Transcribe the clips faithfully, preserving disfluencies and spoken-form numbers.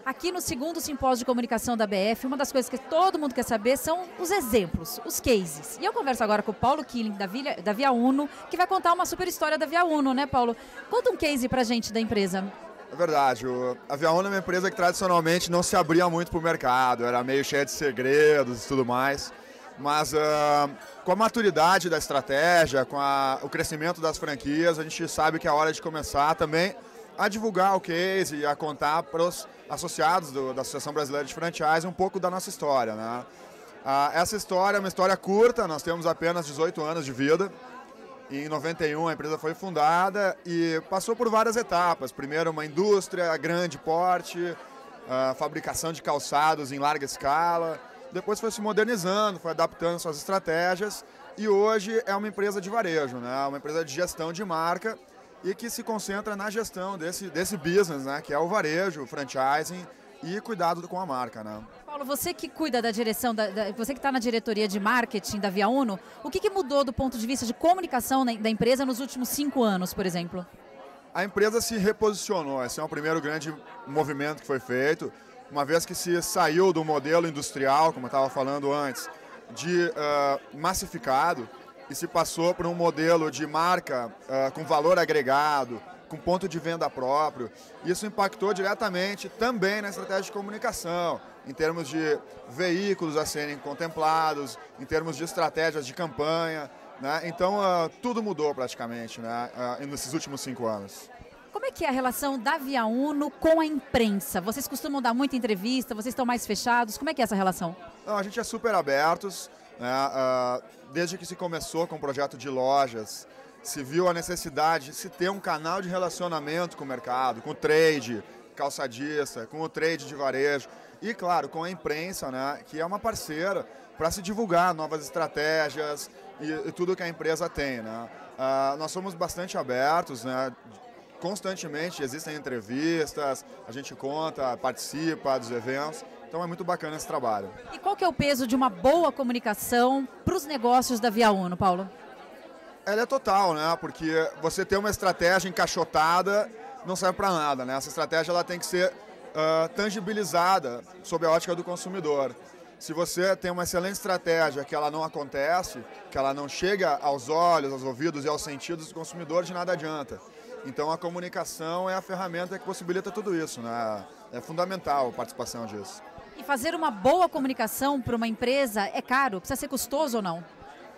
Aqui no segundo simpósio de comunicação da B F, uma das coisas que todo mundo quer saber são os exemplos, os cases. E eu converso agora com o Paulo Killing, da Via, da Via Uno, que vai contar uma super história da Via Uno, né, Paulo? Conta um case pra gente da empresa. É verdade, o, a Via Uno é uma empresa que tradicionalmente não se abria muito para o mercado, era meio cheia de segredos e tudo mais. Mas uh, com a maturidade da estratégia, com a, o crescimento das franquias, a gente sabe que é a hora de começar também a divulgar o case e a contar para os associados do, da Associação Brasileira de Franchise um pouco da nossa história, né? Uh, essa história é uma história curta, nós temos apenas dezoito anos de vida. Em noventa e um a empresa foi fundada e passou por várias etapas. Primeiro uma indústria, grande porte, uh, fabricação de calçados em larga escala. Depois foi se modernizando, foi adaptando suas estratégias e hoje é uma empresa de varejo, né? Uma empresa de gestão de marca e que se concentra na gestão desse, desse business, né? Que é o varejo, o franchising e cuidado com a marca, né? Paulo, você que cuida da direção, da, da, você que está na diretoria de marketing da Via Uno, o que, que mudou do ponto de vista de comunicação da, da empresa nos últimos cinco anos, por exemplo? A empresa se reposicionou, esse é o primeiro grande movimento que foi feito, uma vez que se saiu do modelo industrial, como eu estava falando antes, de uh, massificado e se passou para um modelo de marca uh, com valor agregado, com ponto de venda próprio. Isso impactou diretamente também na estratégia de comunicação, em termos de veículos a serem contemplados, em termos de estratégias de campanha, né? Então, uh, tudo mudou praticamente, né? uh, nesses últimos cinco anos. Como é que é a relação da Via Uno com a imprensa? Vocês costumam dar muita entrevista, vocês estão mais fechados, como é que é essa relação? Não, a gente é super abertos, né? uh, desde que se começou com o projeto de lojas, se viu a necessidade de se ter um canal de relacionamento com o mercado, com o trade calçadista, com o trade de varejo e, claro, com a imprensa, né, que é uma parceira para se divulgar novas estratégias e, e tudo que a empresa tem, né? Uh, nós somos bastante abertos, né? Constantemente existem entrevistas, a gente conta, participa dos eventos, então é muito bacana esse trabalho. E qual que é o peso de uma boa comunicação para os negócios da Via Uno, Paulo? Ela é total, né? Porque você ter uma estratégia encaixotada não serve para nada, né? Essa estratégia ela tem que ser uh, tangibilizada sob a ótica do consumidor. Se você tem uma excelente estratégia que ela não acontece, que ela não chega aos olhos, aos ouvidos e aos sentidos do consumidor, de nada adianta. Então a comunicação é a ferramenta que possibilita tudo isso, né? É fundamental a participação disso. E fazer uma boa comunicação para uma empresa é caro? Precisa ser custoso ou não?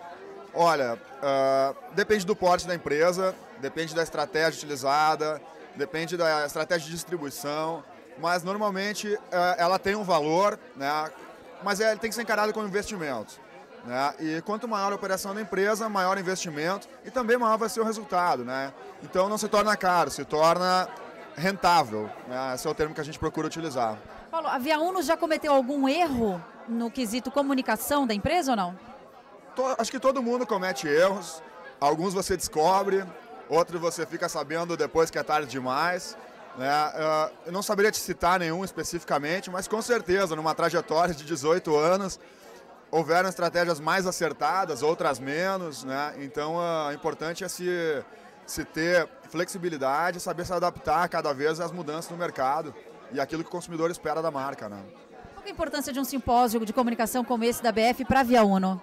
Olha, uh, depende do porte da empresa, depende da estratégia utilizada, depende da estratégia de distribuição, mas normalmente uh, ela tem um valor, né? Mas é, tem que ser encarado como investimento, né? E quanto maior a operação da empresa, maior o investimento e também maior vai ser o resultado, né? Então não se torna caro, se torna rentável, né? Esse é o termo que a gente procura utilizar. Paulo, a Via Uno já cometeu algum erro no quesito comunicação da empresa ou não? Acho que todo mundo comete erros, alguns você descobre, outros você fica sabendo depois que é tarde demais, né? Eu não saberia te citar nenhum especificamente, mas com certeza numa trajetória de dezoito anos houveram estratégias mais acertadas, outras menos, né? Então o importante é se, se ter flexibilidade, saber se adaptar cada vez às mudanças no mercado e aquilo que o consumidor espera da marca, né? Qual é a importância de um simpósio de comunicação como esse da B F para a Via Uno?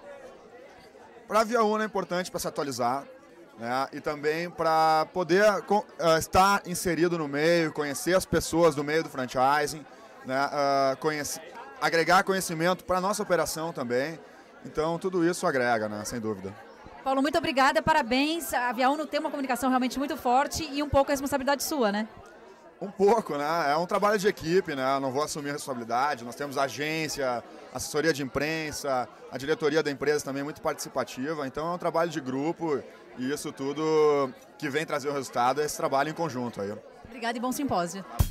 Para a Via Uno é importante para se atualizar, né? E também para poder uh, estar inserido no meio, conhecer as pessoas do meio do franchising, né? uh, conhece, agregar conhecimento para a nossa operação também. Então tudo isso agrega, né? Sem dúvida. Paulo, muito obrigada, parabéns. A Via Uno tem uma comunicação realmente muito forte e um pouco a responsabilidade sua, né? Um pouco, né? É um trabalho de equipe, né? Eu não vou assumir a responsabilidade. Nós temos agência, assessoria de imprensa, a diretoria da empresa também é muito participativa. Então é um trabalho de grupo e isso tudo que vem trazer o resultado é esse trabalho em conjunto aí. Obrigada e bom simpósio.